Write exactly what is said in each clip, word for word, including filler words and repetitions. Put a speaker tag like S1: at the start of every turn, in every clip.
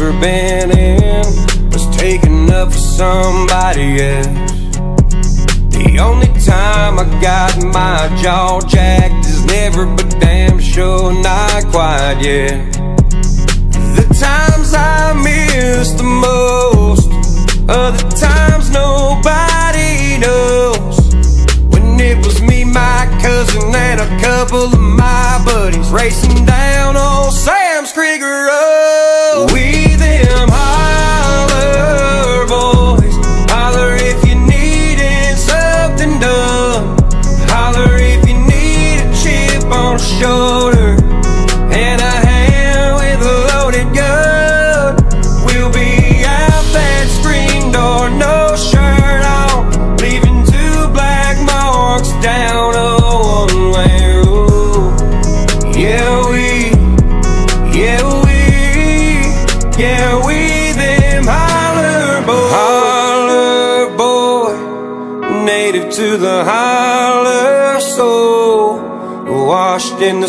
S1: ever been in was taken up for somebody else. The only time I got my jaw jacked is never, but damn sure not quite yet. The times I miss the most are the times nobody knows. When it was me, my cousin, and a couple of my buddies racing down old Sam's Creek Road. We them holler boys, holler if you needed something done, holler if you need a chip on the shoulder and a hand with a loaded gun. We'll be out that screen door, no shirt on, leaving two black marks down a one-way road. Yeah, we, yeah, we, yeah, we them holler boys. Holler boy, native to the holler soul, washed in the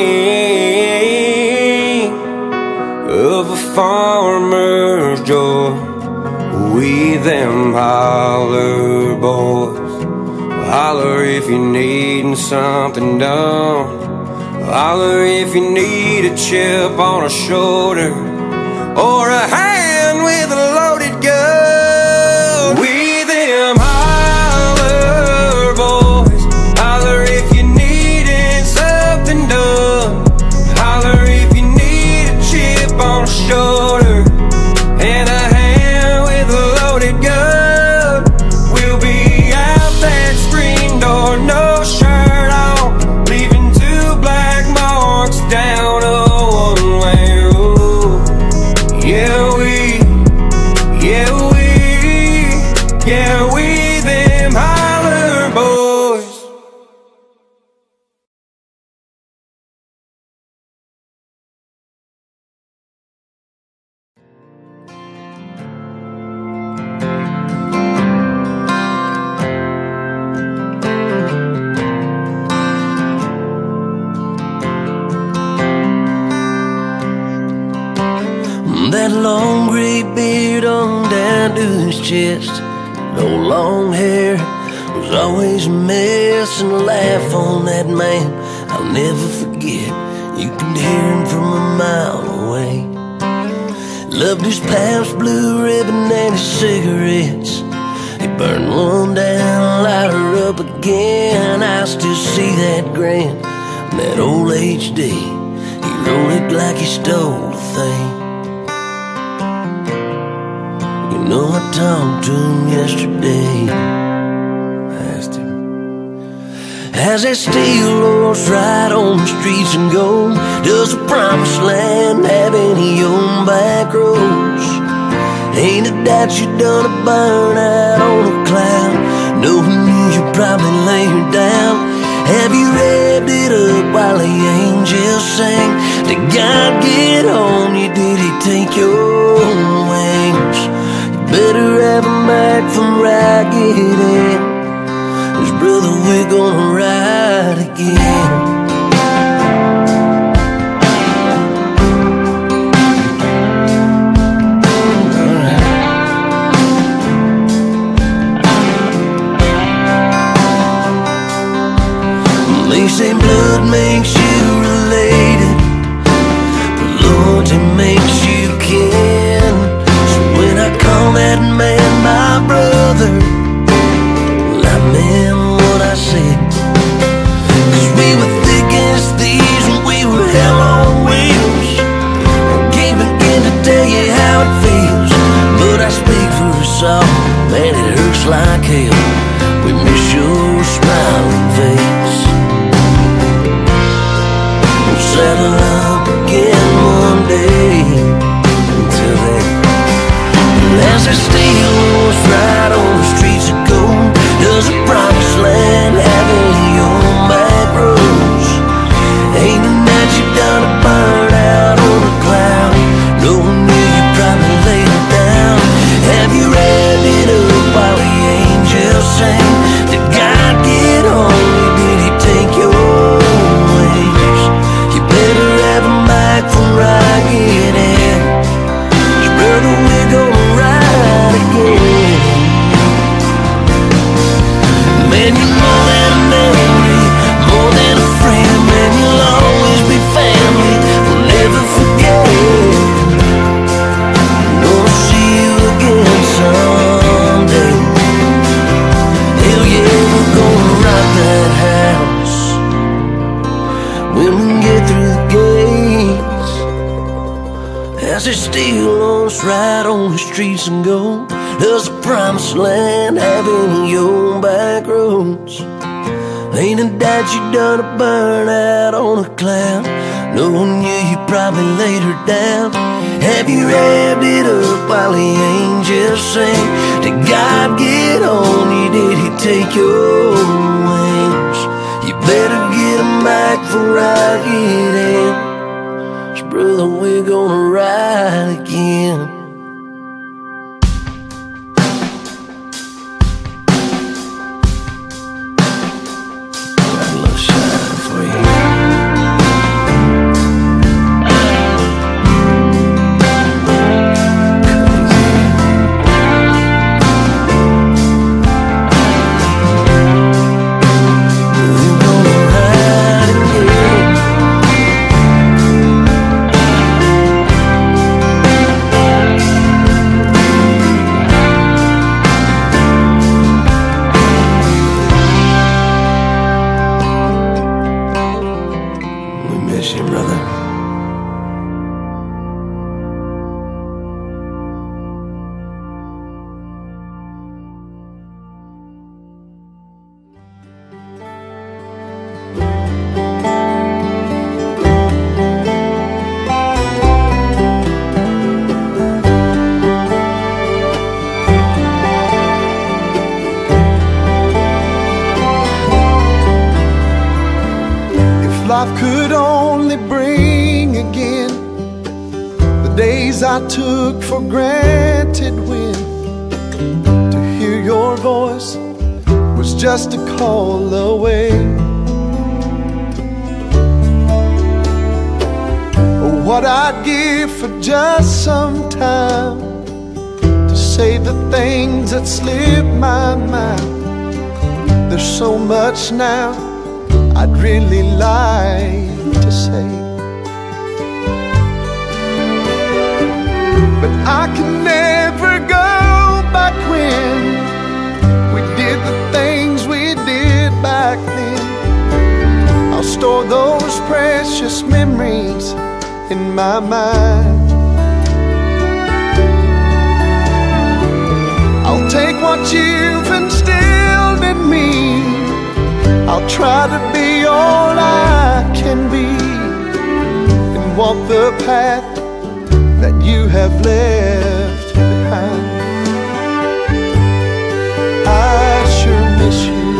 S1: spring of a farmer's joy. We them holler boys, holler if you're needing something done, holler if you need a chip on a shoulder or a hand with a loaded gun. We them holler boys, holler if you needed something done, holler if you need a chip on a shoulder and a hand with a loaded gun. We'll be out that screen door, no shirt on, leaving two black marks down a one-way road. Yeah, we, yeah, we, yeah, we them holler boys.
S2: That long gray beard on down to his chest, no long hair, was always a mess, and a laugh on that man I'll never forget. You could hear him from a mile away. Loved his Pabst Blue Ribbon and his cigarettes. He burned one down, light her up again. I still see that grin, that old H D. He rolled it like he stole a thing. You know, I talked to him yesterday. I asked him, has that steel horse ride on the streets and gold? Does the promised land have any old back roads? Ain't a doubt you done a burnout on a cloud, knowing you probably lay her down. Have you revved it up while the angels sang? Did God get on you? Did he take your wings? Better have him back from ragged in, 'cause brother, we're gonna ride again. They say blood makes you related, but loyalty makes you kin. So when I call that man my brother, well, I meant what I said. 'Cause we were thick as thieves and we were hell on wheels. I can't begin to tell you how it feels, but I speak for us all, man, it hurts like hell. We miss your smiling face. We'll settle up again one day. Until then, as a steel horse ride on the streets of gold, does the promised land have any old back roads? Ain't a night you done a burn out on a cloud, knowing you, you probably laid it down. Have you revved it up while the angels as they steal us right on the streets and go. Does the promised land have any old back roads? Ain't it that you done a burnout on a cloud? Knowing you, you probably laid her down. Have you revved it up while the angels sing? Did God get on you? Did he take your wings? You better get them back before I get in. 'Cause brother, we're gonna ride again.
S3: Life could only bring again the days I took for granted, when to hear your voice was just a call away. Oh, what I'd give for just some time to say the things that slip my mind. There's so much now I'd really like to say, but I can never go back when we did the things we did back then. I'll store those precious memories in my mind. I'll take what you've instilled in me. I'll try to be all I can be and walk the path that you have left behind. I sure miss you.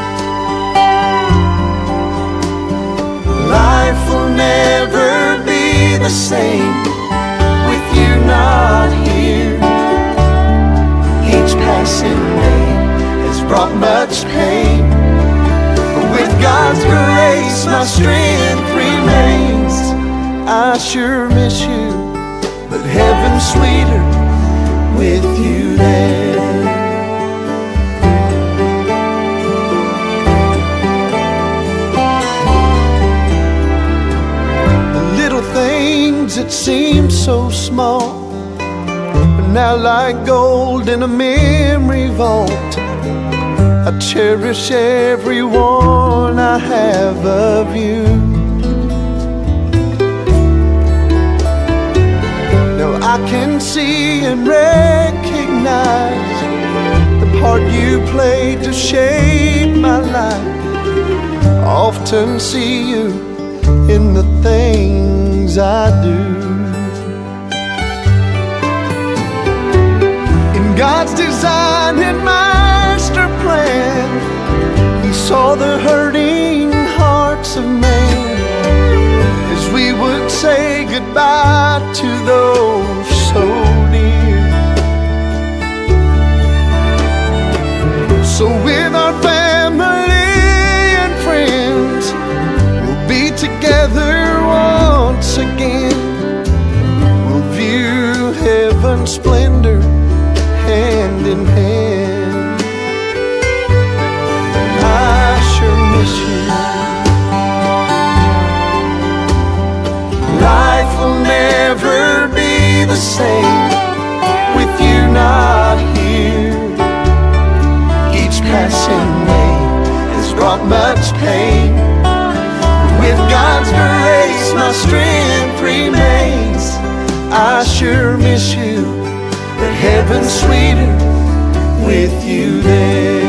S3: Life will never be the same with you not here. Each passing day has brought much pain. With God's grace, my strength remains. I sure miss you, but heaven's sweeter with you there. The little things that seem so small are now like gold in a memory vault. I cherish every one I have of you. Now I can see and recognize the part you played to shape my life. Often see you in the things I do. In God's design and master plan, He saw the hurting hearts of man as we would say goodbye to those so dear. So with our family and friends, we'll be together once again. We'll view heaven's splendor hand in hand. I sure miss you. Life will never be the same with you not here. Each passing day has brought much pain. With God's grace, my strength remains. I sure miss you, but heaven's sweeter with you there.